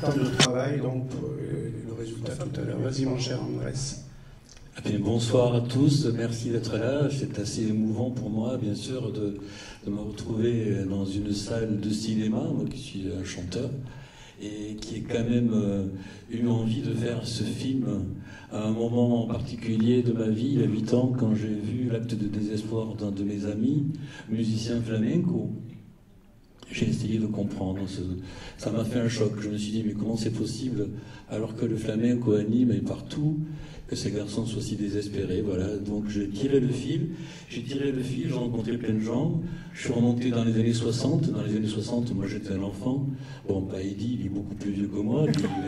temps de travail, donc le résultat tout à l'heure. Vas-y mon cher Andrés. Bonsoir à tous, merci d'être là. C'est assez émouvant pour moi, bien sûr, de me retrouver dans une salle de cinéma, moi qui suis un chanteur, et qui ai quand même eu envie de faire ce film à un moment particulier de ma vie, il y a 8 ans, quand j'ai vu l'acte de désespoir d'un de mes amis, musicien flamenco. J'ai essayé de comprendre. Ça m'a fait un choc. Je me suis dit, mais comment c'est possible, alors que le flamenco anime et partout, que ces garçons soient si désespérés. Voilà. Donc j'ai tiré le fil, j'ai rencontré plein de gens. Je suis remonté dans les années 60. Dans les années 60, moi j'étais un enfant. Bon, pas Eddie, il est beaucoup plus vieux que moi.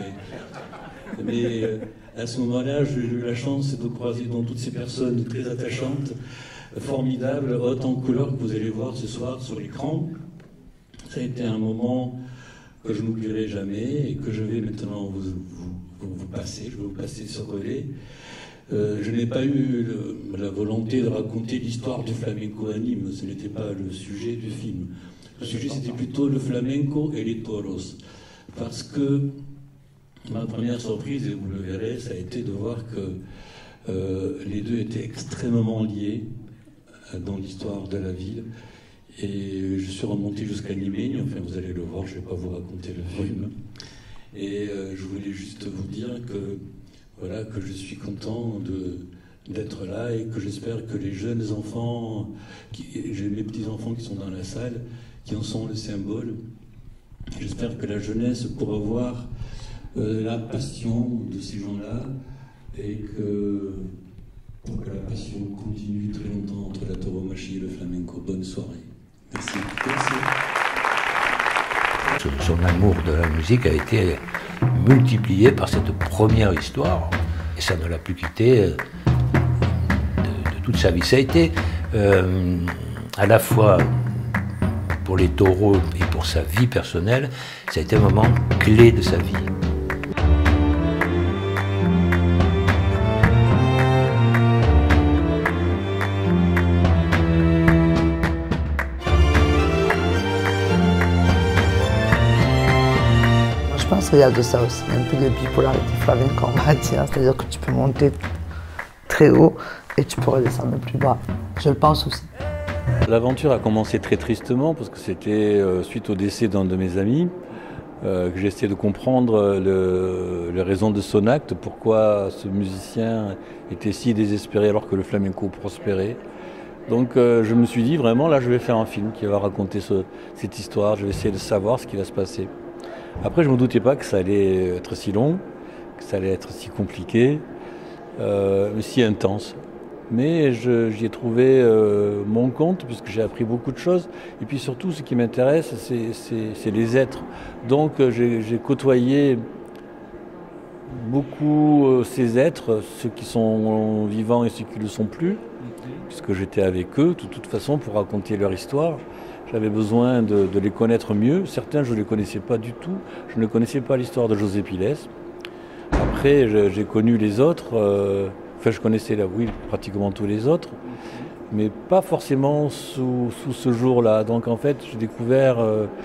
Mais à ce moment-là, j'ai eu la chance de croiser donc toutes ces personnes très attachantes, formidables, hautes en couleur, que vous allez voir ce soir sur l'écran. Ça a été un moment que je n'oublierai jamais et que je vais maintenant vous passer. Je vais vous passer ce relais. Je n'ai pas eu la volonté de raconter l'histoire du flamenco à Nîmes. Ce n'était pas le sujet du film. Le sujet, c'était plutôt le flamenco et les toros. Parce que ma première surprise, et vous le verrez, ça a été de voir que les deux étaient extrêmement liés dans l'histoire de la ville. Et je suis remonté jusqu'à Limegne, enfin vous allez le voir, je ne vais pas vous raconter le film. Et je voulais juste vous dire que, voilà, que je suis content d'être là et que j'espère que les jeunes enfants, j'ai mes petits-enfants qui sont dans la salle, qui en sont le symbole. J'espère que la jeunesse pourra voir la passion de ces gens-là et pour que la passion continue très longtemps entre la tauromachie et le flamenco. Bonne soirée. Merci. Son amour de la musique a été multiplié par cette première histoire et ça ne l'a plus quitté de toute sa vie. Ça a été à la fois pour les taureaux et pour sa vie personnelle, ça a été un moment clé de sa vie. Je pense qu'il y a de ça aussi, un peu de bipolarité flamenco, on va dire, c'est-à-dire que tu peux monter très haut et tu peux redescendre plus bas. Je le pense aussi. L'aventure a commencé très tristement parce que c'était suite au décès d'un de mes amis que j'ai essayé de comprendre les raisons de son acte, pourquoi ce musicien était si désespéré alors que le flamenco prospérait. Donc je me suis dit vraiment là je vais faire un film qui va raconter cette histoire, je vais essayer de savoir ce qui va se passer. Après, je ne me doutais pas que ça allait être si long, que ça allait être si compliqué, si intense. Mais j'y ai trouvé mon compte, puisque j'ai appris beaucoup de choses. Et puis surtout, ce qui m'intéresse, c'est les êtres. Donc, j'ai côtoyé beaucoup ces êtres, ceux qui sont vivants et ceux qui ne le sont plus, puisque j'étais avec eux, de toute façon, pour raconter leur histoire. J'avais besoin de les connaître mieux. Certains, je ne les connaissais pas du tout. Je ne connaissais pas l'histoire de José Piles. Après, j'ai connu les autres. Enfin, je connaissais pratiquement tous les autres. Mais pas forcément sous ce jour-là. Donc, en fait, j'ai découvert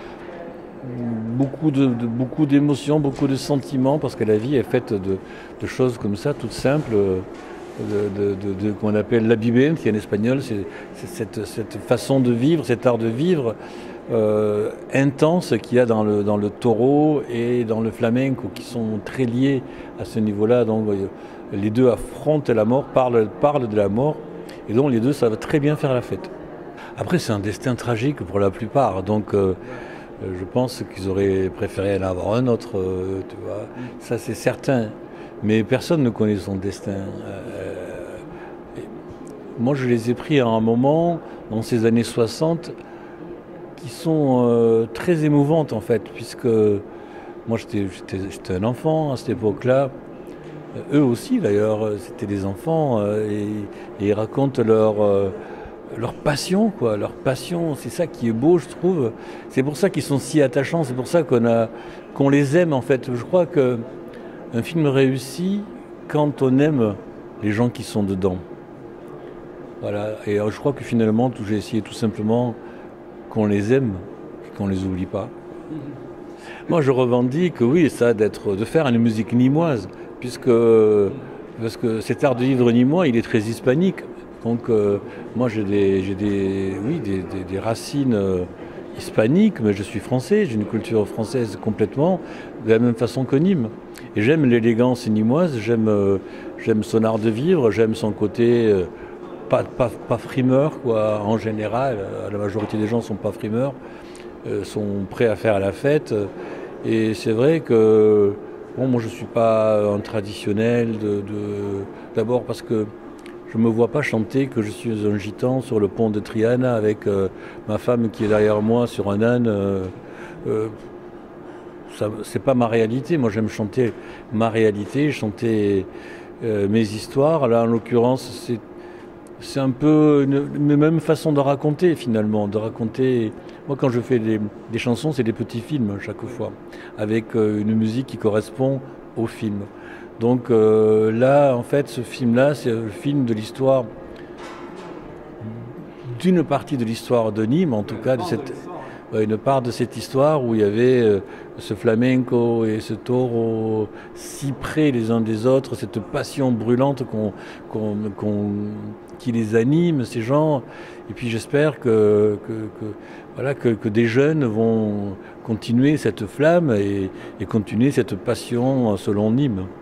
beaucoup d'émotions, beaucoup de sentiments, parce que la vie est faite de choses comme ça, toutes simples. Qu'on appelle l'habibem, qui en espagnol, c'est cette façon de vivre, cet art de vivre intense qu'il y a dans le taureau et dans le flamenco, qui sont très liés à ce niveau-là. Donc les deux affrontent la mort, parlent de la mort, et donc les deux savent très bien faire la fête. Après, c'est un destin tragique pour la plupart, donc je pense qu'ils auraient préféré en avoir un autre, tu vois, ça c'est certain. Mais personne ne connaît son destin. Moi, je les ai pris à un moment, dans ces années 60, qui sont très émouvantes, en fait, puisque moi, j'étais un enfant à cette époque-là. Eux aussi, d'ailleurs, c'était des enfants, et ils racontent leur passion, quoi. Leur passion, c'est ça qui est beau, je trouve. C'est pour ça qu'ils sont si attachants, c'est pour ça qu'on les aime, en fait. Je crois que un film réussit quand on aime les gens qui sont dedans. Voilà. Et je crois que finalement, j'ai essayé tout simplement qu'on les aime et qu'on ne les oublie pas. Moi, je revendique, oui, ça, de faire une musique nîmoise, parce que cet art de vivre nîmois, il est très hispanique. Donc, moi, j'ai des racines hispaniques, mais je suis français, j'ai une culture française complètement, de la même façon que Nîmes. Et j'aime l'élégance nîmoise, j'aime son art de vivre, j'aime son côté pas frimeur, quoi, en général. La majorité des gens ne sont pas frimeurs, sont prêts à faire la fête. Et c'est vrai que bon, moi je ne suis pas un traditionnel d'abord parce que je ne me vois pas chanter que je suis un gitan sur le pont de Triana avec ma femme qui est derrière moi sur un âne. C'est pas ma réalité. Moi j'aime chanter ma réalité, chanter mes histoires. Là en l'occurrence c'est un peu une même façon de raconter finalement, de raconter. Moi quand je fais des chansons, c'est des petits films chaque fois, avec une musique qui correspond au film. Donc là, en fait, ce film-là, c'est le film de l'histoire, d'une partie de l'histoire de Nîmes, en tout cas, une part de cette histoire où il y avait ce flamenco et ce taureau si près les uns des autres, cette passion brûlante qui les anime, ces gens. Et puis j'espère que des jeunes vont continuer cette flamme et continuer cette passion selon Nîmes.